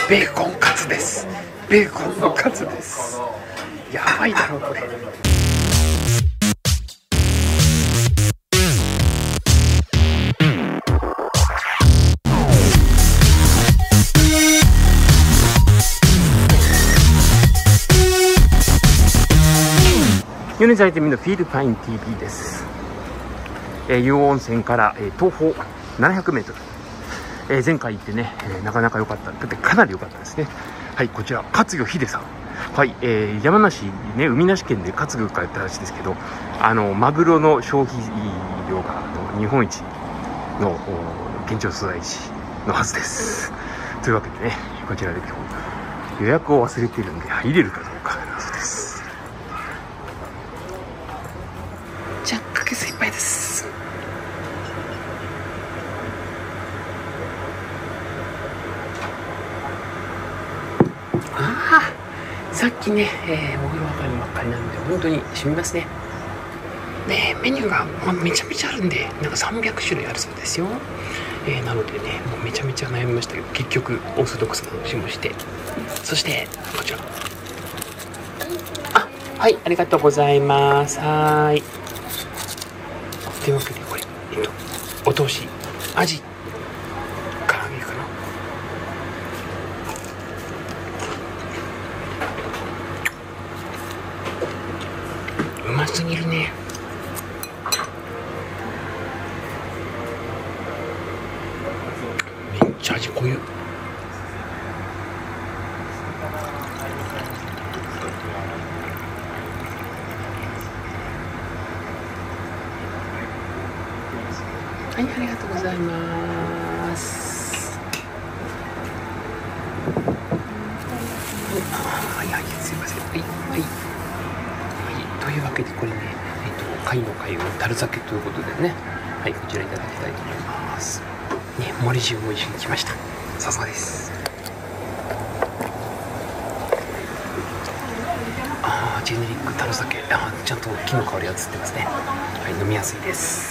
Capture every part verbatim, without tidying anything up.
ベーコンカツです。ベーコンのカツです。やばいだろこれ。米沢ティービーのフィールパイン ティービー です。えー、湯温泉から、えー、東方ななひゃくメートル、えー、前回行ってね、えー、なかなか良かった。だってかなり良かったですね。はい、こちら勝魚秀さん。はい、えー、山梨ね、海なし県で勝魚からやったらしいですけど、あのマグロの消費量があの日本一の県庁所在地のはずです。というわけでね、こちらで今日予約を忘れているんで入れるかどうか謎です。じゃあかけすいっぱいです。ああ、さっきね、えー、お風呂上がりばっかりなんで本当に染みますね。ね、メニューが、まあ、めちゃめちゃあるんで、なんかさんびゃくしゅるいあるそうですよ。えー、なのでね、もうめちゃめちゃ悩みましたけど、結局オーソドックスな話もして、そしてこちら、あ、はい、ありがとうございます。はーい。というわけでこれ、えっと、お通しアジから揚げかな。うますぎるね。めっちゃ味濃ゆ。はい、ありがとうございます。はい、はい、すいません。はい、はい、はい。というわけでこれね、えっと貝の貝を樽酒ということでね、はい、こちらいただきたいと思います。ね、盛り塩も一緒に来ました。さすがです。ああ、ジェネリック樽酒、あー、ちゃんと木の香りがつってますね。はい、飲みやすいです。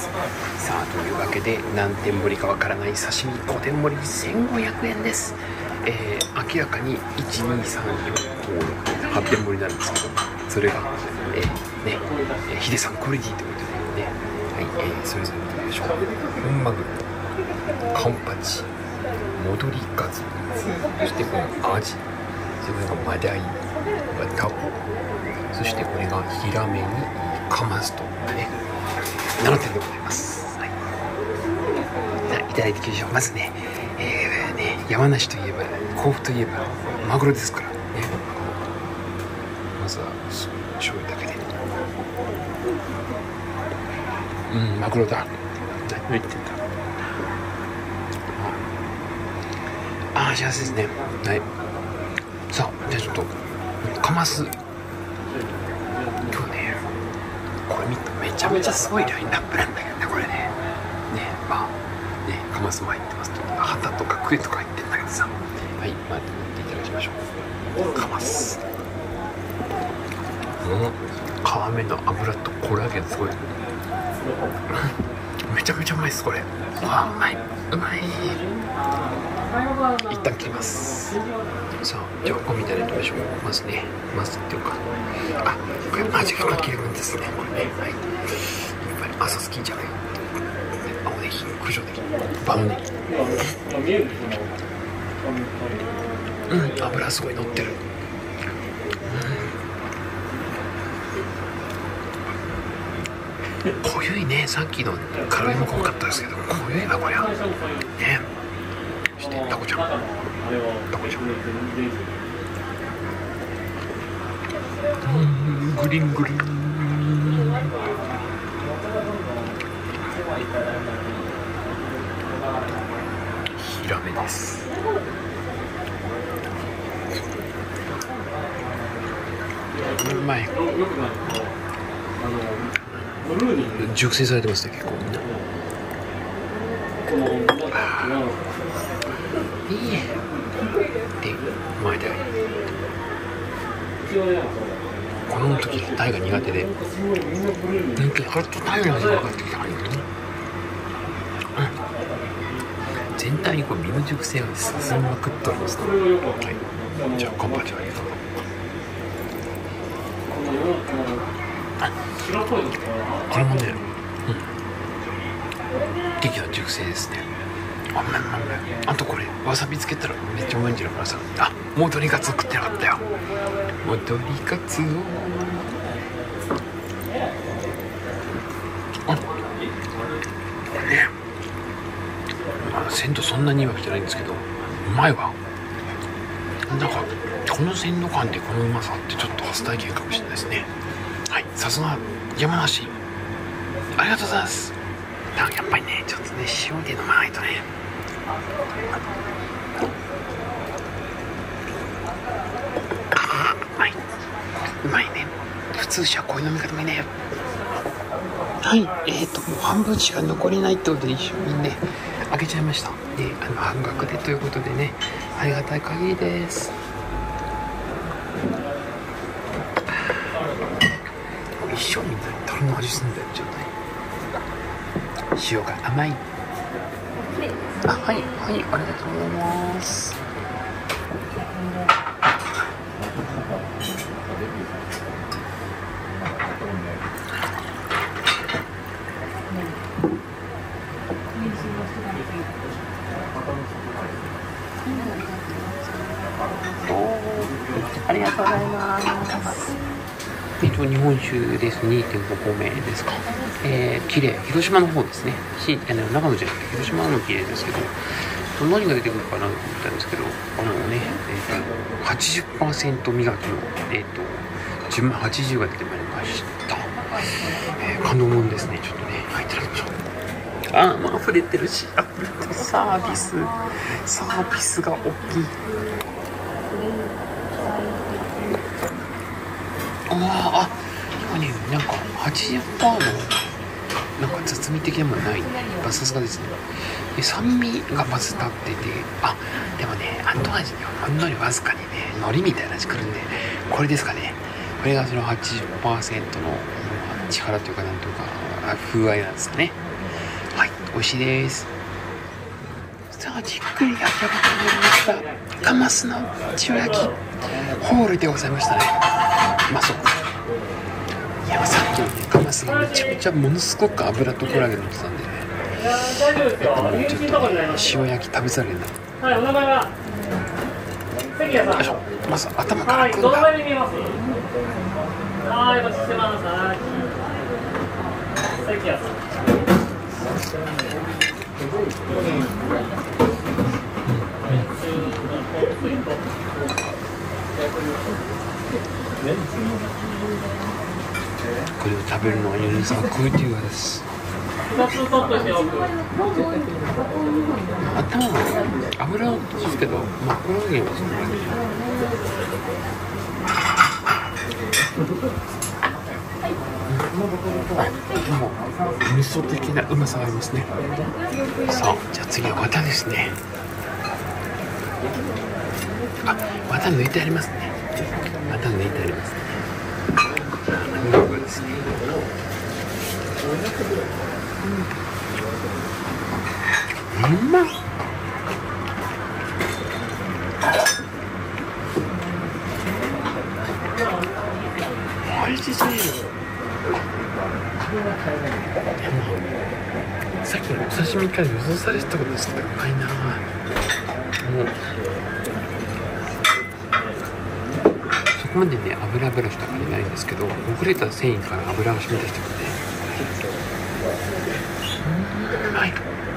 さあ、というわけで何点盛りかわからない刺身ごてん盛りせんごひゃくえんです。えー、明らかにいちにさんよんごろくはちてん盛りになるんですけど、それが、えー、ね、えー、ヒデさんクオリティということでね、はい、えー、それぞれ見てみましょう。本マグロ、カンパチ、戻りガツ、そしてこのアジ、それがマダイ、タコ、そしてこれがヒラメにカマスとね、ななてんでございます。はい、じゃあいただいていきましょう。まずね、えー、ね、山梨といえば甲府といえばマグロですからね。まずは醤油だけで、うん、マグロだ。何言ってんだ。ああ、幸せですね。はい。さあ、じゃあちょっとカマス、今日ね、これ見ためちゃめちゃすごいラインナップなんだけどね、これね。ね、まあ、ね、カマスも入ってますと、ハタとかクエとか入ってんだけどさ。はい、まあ、見ていただきましょう。カマス。うん、皮目の脂とコラーゲンすごい。めちゃめちゃうまいです、これ。あー、うまい。うまい。一旦切ります。さあ、じゃあおみたいなときましょう。まずね、まずっていうか、あ、これ味がかけるんですね、これね。はい。やっぱり朝好きじゃない。青ネギ、九条ネギ、バムネギ。うん、油すごい乗ってる。うん、濃ゆいね。さっきのカロリーも濃かったですけど、濃ゆいなこりゃ。ね。そしてタコちゃん、タコちゃん。うん、グリングリン。ヒラメです。うまい。熟成されてますね、結構みんな。いいね。で、うまいだよ。この時タイが苦手で、本当にハルトタイの味が分かってきた。うん、 全体にこう身の熟成が進みまくっておりますね。はい、じゃあ乾杯じゃないかな。これもね、うん、適度熟成ですね。あ、まあまあ、あとこれわさびつけたらめっちゃうまいんじゃないかなさ。あ、戻りガツオ食ってなかったよ。戻りガツオ。あ、これね、あの鮮度そんなには来てないんですけど、うまいわ。なんかこの鮮度感でこのうまさってちょっと初体験かもしれないですね。はい、さすが山梨、ありがとうございます。やっぱりね、ちょっとね、塩で飲まないとね。あ、うまい、うまいね。普通車こういう飲み方もいいね。はい、えーともう半分しか残りないってことで一緒にね開けちゃいました。で、あの半額でということでね、ありがたい限りです。一緒みたいに樽の味すんだよ、ちょっとね。塩が甘い。あ、はいはい、ありがとうございます。ありがとうございます。えっと日本酒です。 にてんご 個目ですか。えー、綺麗、広島の方ですね。しあの長野じゃなくて広島の綺麗ですけど、何が出てくるかなと思ったんですけど、あのね、えー、と はちじゅっパーセント 磨きの、えー、とじゅうはちじゅうが出てまいりました。えー、感動もんですね。ちょっとね、はい、いただきましょう。あー、まあ溢れてるし、溢れてる。サービスサービスが大きい。ああ、あ、ね、なんか はちじゅっパーセント のなんか雑味的なものないね。さすがですね。で、酸味がまず立ってて、あ、でもね、後味にはほんのりわずかにね、海苔みたいな味くるんで、これですかね。これがその はちじゅっパーセント の力というかなんというか風合いなんですかね。はい、美味しいです。さあ、じっくり焼き上がってまいりました。カマスの塩焼きホールでございましたね。まあそう、いや、さっきのねカマスがめちゃめちゃものすごく油とコラーゲン乗ってたんでね、やっぱもうちょっと、ね、塩焼き食べざるを得ない。はい、お名前は関谷さん。よいしょ、まず頭から食うんだ。はい、どの前に見えます？はい、お待ちしてます。はい、関谷さん。これを食べるのはユニさんクーティーです。頭は油を落とすけど、まあコラーゲンはそんなに。でも味噌的なうまさがありますね。さあ、じゃあ次は綿ですね。あ、綿抜いてありますね。綿抜いてありますね。見事ですね。うん、うまっ。美味しすぎる。さっきのお刺身から予想されてたことですけど、うまいな。もうそこまでね、油油した感じないんですけど、ほぐれた繊維から油が染み出してくるね。うまい。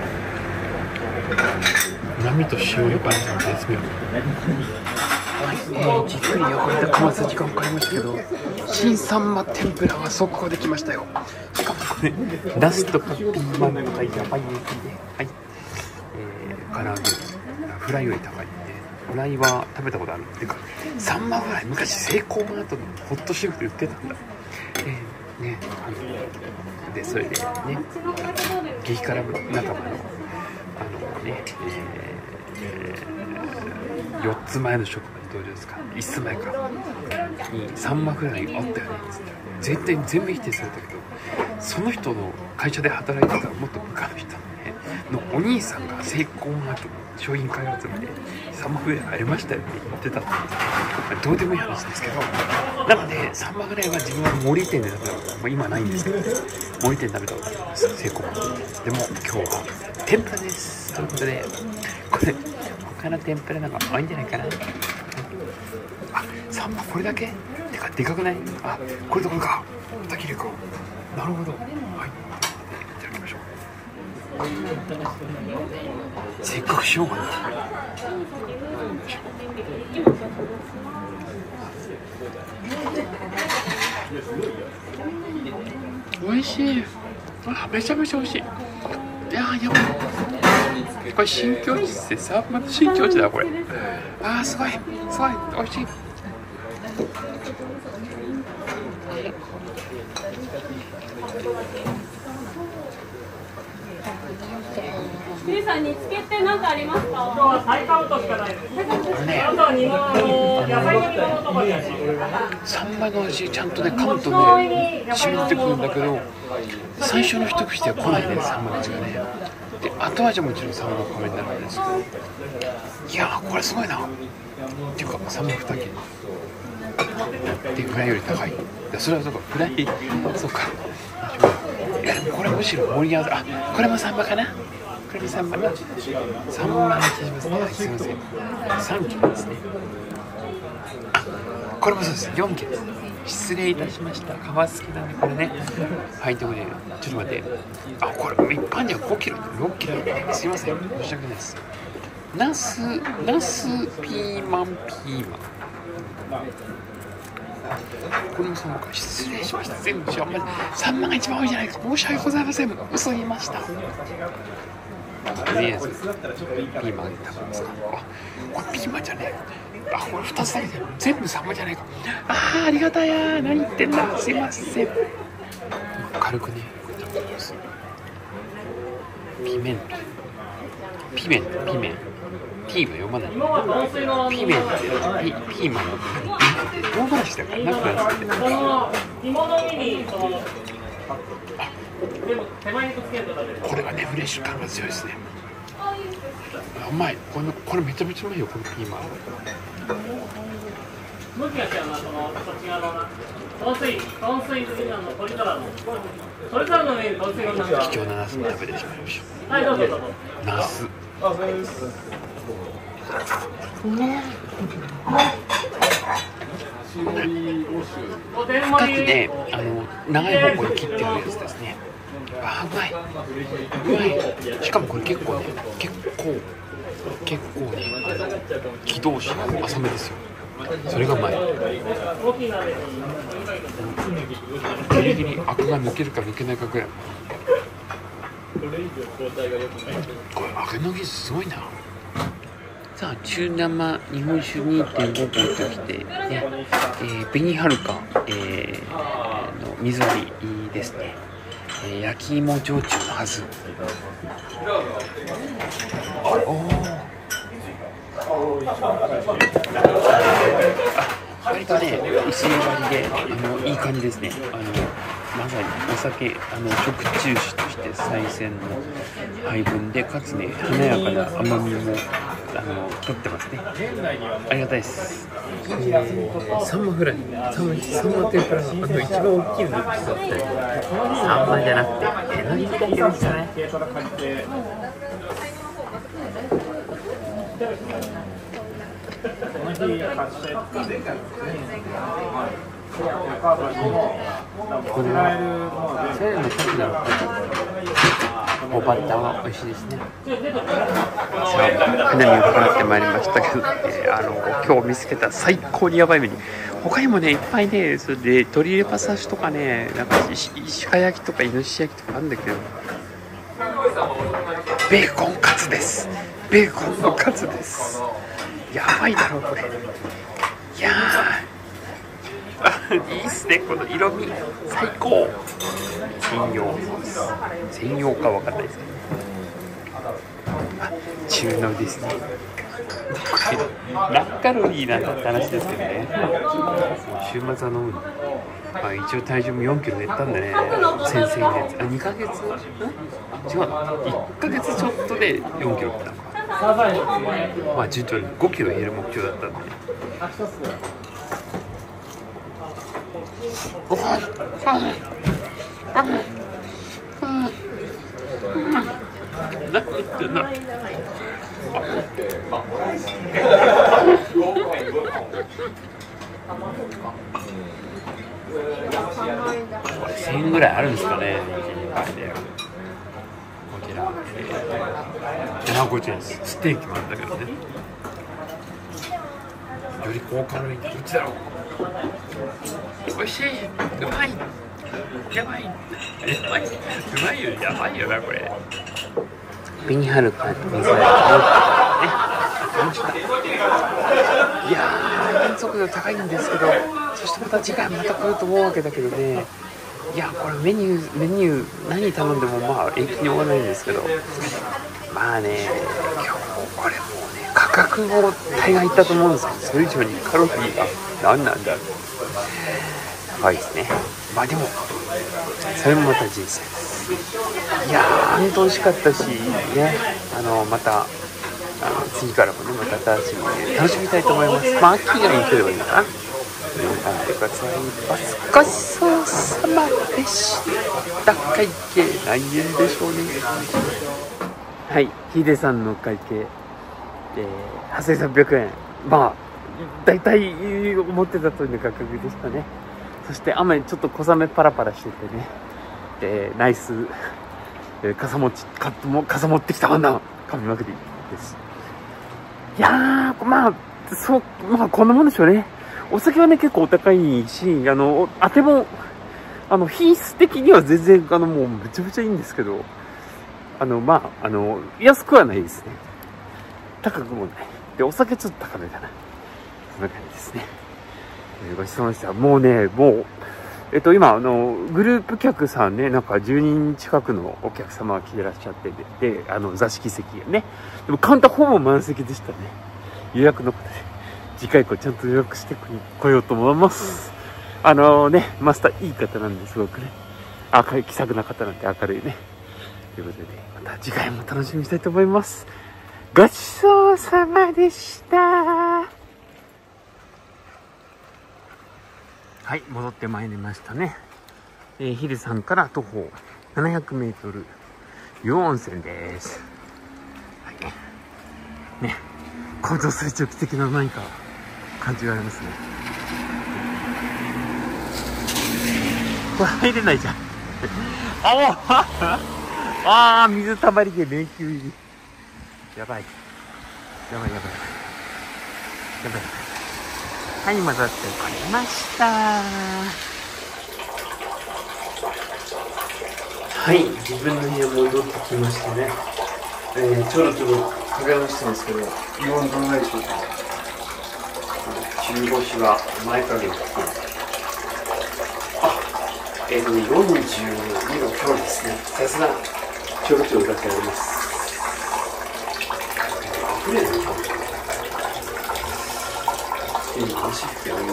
うまみと塩よく合わせて絶妙。はい、えー、じっくり汚れたカマス時間かかりましたけど、新サンマ天ぷらは速攻できましたよ。しかもこれラストピーマンがやばい人気で、はい、えー、唐揚げフライより高いんで、フライは食べたことあるっていうか、サンマフライ昔セイコーマートのホットシェフで売ってたんだ。えー、ね、あのでそれでね、激辛仲間のあのね、えー、よっつまえの職場に登場ですか、いっつまえかにサンマフライあったよねっつって、絶対全部否定されたけど、その人の会社で働いてたらもっと部下の人のね、 のお兄さんがセイコーマートの商品開発部でサンマフレありましたよって言ってたんですけど、どうでもいい話ですけど、なのでサンマフレは自分は森店で食べたこと、まあ、今ないんですけど森店で食べたことあります、セイコーマートで。でも今日は天ぷらです。ということでこれ他の天ぷらなんか多いんじゃないかな。あ、サンマこれだけてかでかくない？あ、これとこれか、二切れか。なるほど。はい、いただきましょう。せっかくしようかな。美味しい。あ、めちゃめちゃ美味しい。いやー、やばい。これ新境地ですね。サンマの新境地だこれ。あー、すごい、すごい美味しい。 ゆうさん、煮付けって何かありますか？ 今日はサイカウトしかないです。あとは煮物、あの野菜の煮物とかです。 サンマの味ちゃんとね噛むとね染みてくるんだけど、最初の一口では来ないね、サンマの味がね。で後味はもちろんサンマの香りになるんですけど、いやーこれすごいな。っていうかサンマに切れでフライより高い。それはそうか、フライそうか。いやでもこれむしろ盛り合わせ、あ、これもサンマかな。これもサンマサンマの気しますね。はい、すいません、さんきれですね。あ、これもそうです、よんきれです。失礼いたしました。皮付きなんでこれね。はい、ということでちょっと待って、あ、これ一般ではごキロろっキロ、すいません、申し訳ないです。ナスナスピーマンピーマン、これもサンマか。失礼しました。全部違う。サンマが一番多いじゃないか。申し訳ございません。嘘言いました。とりあえずピーマン食べますか。あ、これピーマンじゃねえ。あ、これふたつだけで全部サンマじゃないか。あー、ありがたいや。何言ってんだ。すいません。軽くね、これ食べてます。ピメントピメントピメンピーは読まない。ピメンってピピーマンの唐辛子だからなくなってて。これがねフレッシュ感が強いですね。うまい。これこれめちゃめちゃうまいよ、このピーマン。 向きが違うな、そのそっち側のな。糖水糖水好きなの鶏からの。それからの上に糖水を食べる。 貴重なナスも食べてしまいましょう。 はい、どうぞどうぞ。 ナス。さっきね、あの長い方向に切ってあるやつですね。あー、うまいうまい。しかもこれ結構ね、結構結構ね、軌道子の浅めですよ。それがうまい。ギリギリアクが抜けるか抜けないかぐらい。これ揚げの技術すごいな。さあ、中生日本酒 にてんご 合ときて、ね、えー、紅はるか、えー、の水割りですね。えー、焼き芋焼酎のはず。おー、あ、割とね薄い割りで、あのいい感じですね。あのまさにお酒、あの食中酒として最先の配分で、かつね華やかな甘みもあの取ってますね。ありがたいです。えー、サンマフライ、サンマサンマ天ぷら、あの一番大きいのだって、サンマじゃなくてえのきだけですじゃない。これはせんの時なのか。おバッタは美味しいですね。さあ、花見を払ってまいりましたけど、えー、あの今日見つけた最高にヤバいメニュー、他にもねいっぱいね、それで鶏レバ刺しとかね、なんか鹿焼きとかイノシシ焼きとかあるんだけど、ベーコンカツです。ベーコンのカツです。やばいだろこれ。いやーいいっすね、この色味最高。専用専用かわかんないですけど、あ、中濃ですね。 何カロリーなんだって話ですけどね。週末は飲むの。まあ、一応体重もよんキロ減ったんでね、先生にあにかげつ、ん違う、いっかげつちょっとでよんキロ減ったのか。まあ順調にごキロ減る目標だったんで、ね、おは何言ってんだ。せんえんぐらいあるんですかね。こちら、えー、ななごちえんです。ステーキもあるんだけどね。より高カロリーってどっちだろう。おいしい、うまい、やばい、やばい、うまいよ、やばいよなこれ。紅はるかと水はね、来ました。いやー、満足度高いんですけど、そしてまた次回また来ると思うわけだけどね。いや、これメニューメニュー何頼んでもまあ永久に終わらないんですけど、まあね、今日これもうね、価格も大概いったと思うんですけど、それ以上にカロリーが何なんだろう。高いですね。まあでもそれもまた人生です。いやー、本当美味しかったしね、あのまたあの次からもね、また新しいもので楽しみたいと思います。まあ秋がいいければいいのかな。頑張ってください。ごちそうさまでした。会計何円でしょうね。はい、ヒデさんの会計、えー、はっせんさんびゃくえん。まあ大体思ってた通りの価格でしたね。そして雨ちょっと小雨パラパラしててね、えー、ナイス、えー、傘持ちかも傘持ってきたワンダン噛みまくりです。いやー、まあそう、まあこんなもんでしょうね。お酒はね結構お高いし、あのあてもあの品質的には全然あのもうめちゃめちゃいいんですけど、あのまああの安くはないですね。高くもないで、お酒ちょっと高めかな、そんな感じですね。ごちそうさまでした。もうね、もう、えっと、今、あの、グループ客さんね、なんかじゅうにん近くのお客様が来てらっしゃって、で、あの、座敷席がね。でも、カウンターほぼ満席でしたね。予約の方で。次回以降ちゃんと予約してこようと思います。あのね、マスターいい方なんですごくね。明るい、気さくな方なんで明るいね。ということで、また次回も楽しみにしたいと思います。ごちそうさまでした。はい、戻ってまいりましたね。えー、ヒデさんから徒歩ななひゃくメートル、湯温泉です。はい。ね、高度成長期的な何か感じがありますね。これ入れないじゃん。あああ、水たまりで迷宮入り。やばい。やばいやばい。やばい。はい、混ざってこれました。はい、自分の部屋戻ってきましてね、えー、ちょろちょろかけ直してますけど、気温どのぐらいでしょうか。中腰は前かげり、あ、えーとね、よんじゅうにど強ですね。さすがちょろちょろだけあります。溢れるのかな。今走ってるよ。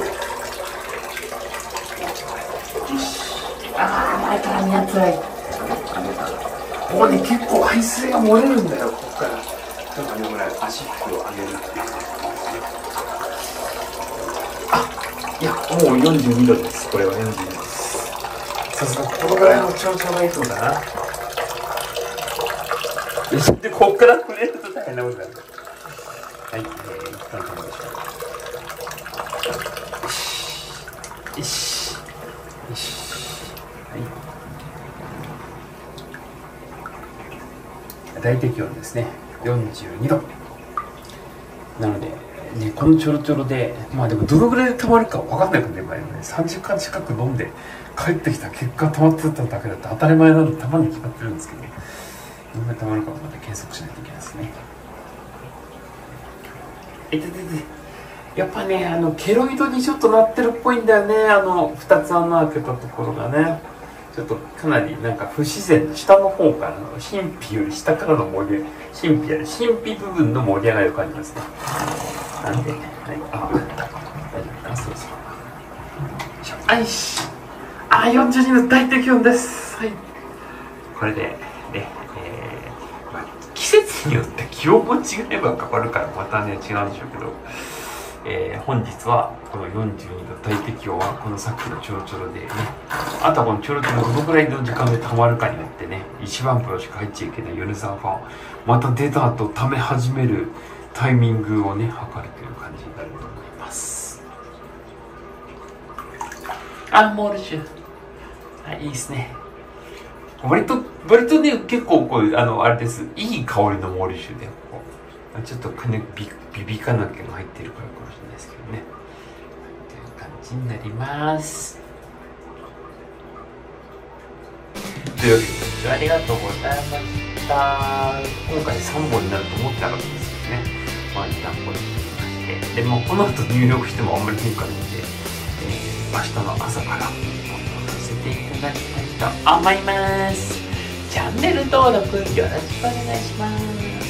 ああ、前から見やつらい。ここね、結構排水が漏れるんだよ、ここから。なんかね、これ、足拭きを上げるっていう。あ、いや、もうよんじゅうにどです。これはよんじゅうにどです。さすが、このぐらいの調子がいいそうだな。で、ここから触れると大変なことだ。はい、えー、一旦止めましょう。よしよし、はい、大適温ですね。よんじゅうにどなので、ね、このちょろちょろで、まあでもどのぐらいで溜まるか分かんないからね、前もね、さんじかん近く飲んで帰ってきた結果溜まってただけだと当たり前なので溜まるに決まってるんですけど、どのぐらい溜まるかまた計測しないといけないですね。えててて、やっぱね、あのケロイドにちょっとなってるっぽいんだよね。あのふたつ穴開けたところがね、 ちょっとかなりなんか不自然な下の方からの神秘より下からの盛り神秘やり神秘部分の盛り上がりを感じますね。なんで、はい、あ、大丈夫か、そうそう。はいし、あ、よんじゅうにど大適温です。はい。これでね、えーまあ、季節によって気温も違えば変わるからまたね違うんでしょうけど。えー、本日はこのよんじゅうにど大適温はこのさっきのちょろちょろでね、あとはこのちょろちょろどのくらいの時間で溜まるかによってね、いちばんプロしか入っちゃいけない米沢ファンまた出た後溜め始めるタイミングをね測るという感じになると思います。あ、モールシュ、あ、いいですね。割と割とね結構こうあのあれです、いい香りのモールシュでこうちょっとねビビビカナケが入ってるからかもしれないですけどね。という感じになります。というわけでご視聴ありがとうございました。今回さんぼんになると思ってなかったんですけどね。まあにだんぼにしまして、でもこの後入力してもあんまり変化ないんで、えー、明日の朝から投稿させていただきたいと思います。チャンネル登録よろしくお願いします。